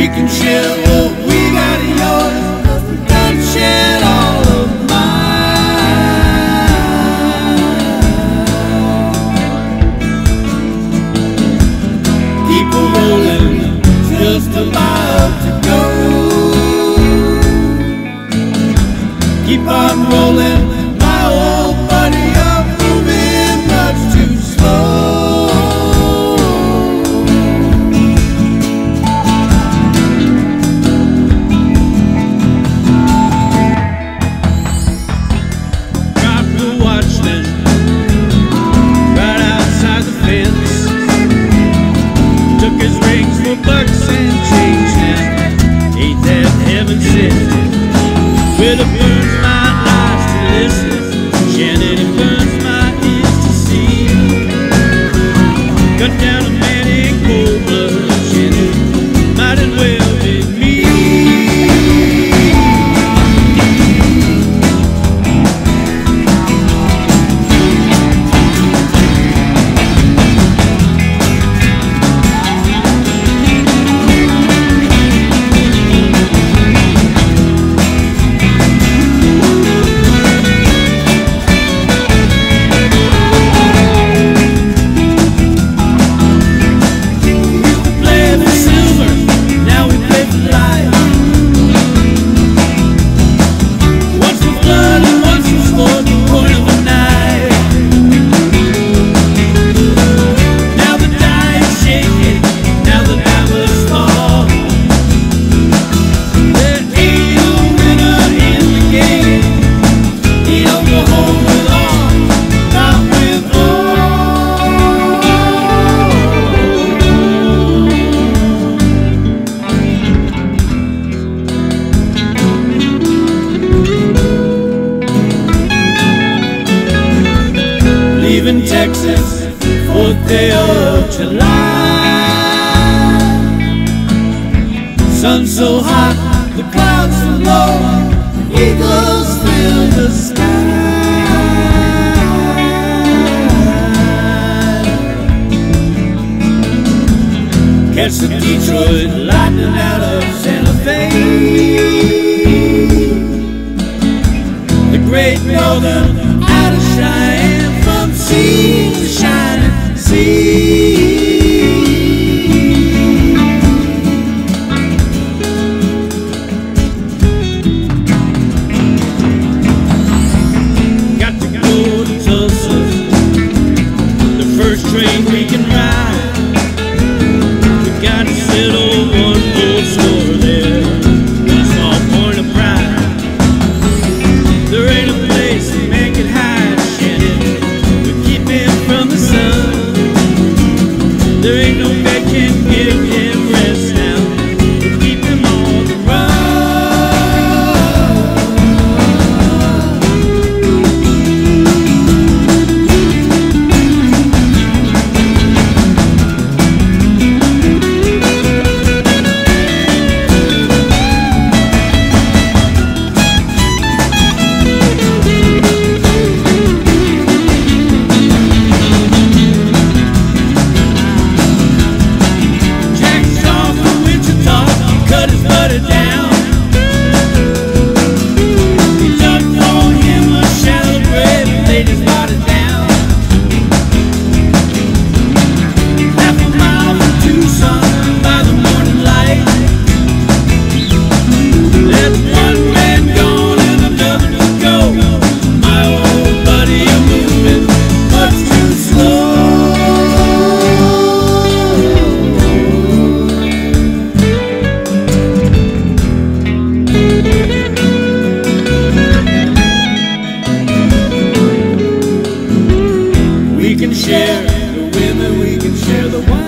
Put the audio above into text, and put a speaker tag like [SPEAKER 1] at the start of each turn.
[SPEAKER 1] We can share what we got of yours, 'cause we done shared all of mine. Keep a rolling, just about to go. Keep on rolling, my old buddy, I'm moving much too slow.
[SPEAKER 2] Bucks and change now, ain't that heaven sent? Where the burns my eyes to listen, Shannon, it burns my ears to see. Cut down a man in cold blood, Shannon, might as well be me.
[SPEAKER 1] Leaving Texas, 4th day of July. Sun so hot, the clouds so low, eagles fill the sky. Catch the Detroit Lightning out of Santa Fe. The Great Northern out of Cheyenne, from sea to shining sea. Got to go to Tulsa, the first train we can ride. We got to settle one old score there, a small point of pride. There ain't a place that man can hide, Shannon, we keep him from the sun. There ain't no bed can give him rest now, we keep him on the run. We can share the women, we can share the wine.